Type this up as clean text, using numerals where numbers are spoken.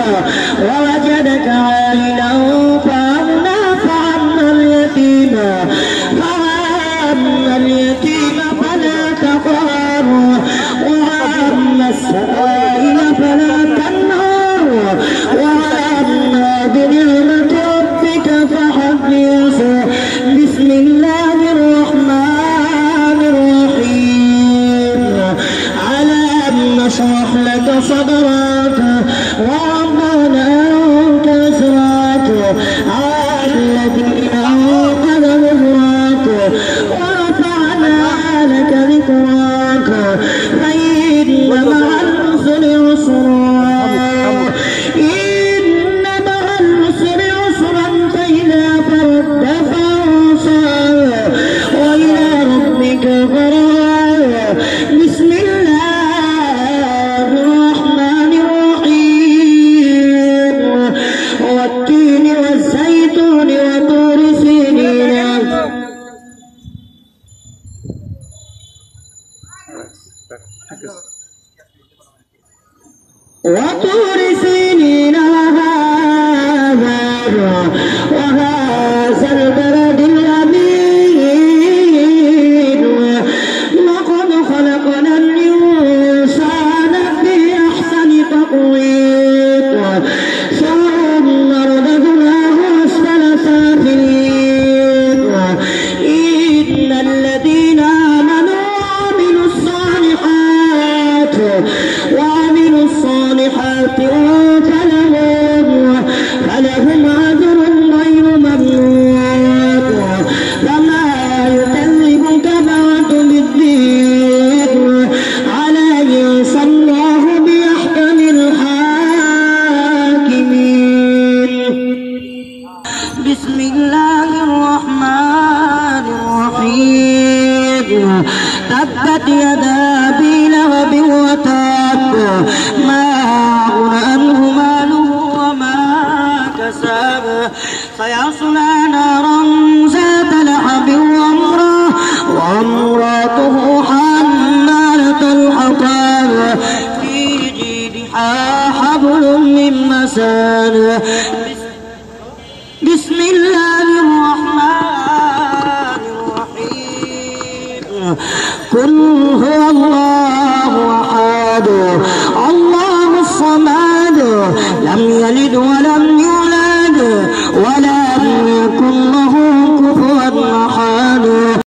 ووجدك عائلا فأغنى فأما اليتيم فلا تقهر وأما السائل فلا تنهر وأما بنعمة ربك فحدث. بسم الله الرحمن الرحيم. ألم نشرح لك صدرك ووضعنا عنك وزرك الذي أنقض ظهرك ورفعنا لك ذكرك فإن مع العسر يسرا إن مع العسر يسرا فإذا فرغت فانصب وإلى ربك فارغب. بسم الله الرحمن الرحيم. والتين والزيتون وطور سينين وطور سينين وهذا البلد الأمين. لقد خلقنا الإنسان في أحسن تقويم ثم رددناه أسفل سافلين. إن الذين آمنوا وعملوا الصالحات فلهم أجر غير ممنون. فما يكذبك بعد بالدين أليس الله بأحكم الحاكمين. بسم الله الرحمن الرحيم. تبت يدا أبي لهب وتب ما أغنى عنه ماله وما كسب سيصلى نارا ذات لهب وامرأته حمالة الحطب في جيدها حبل من مسد. بسم الله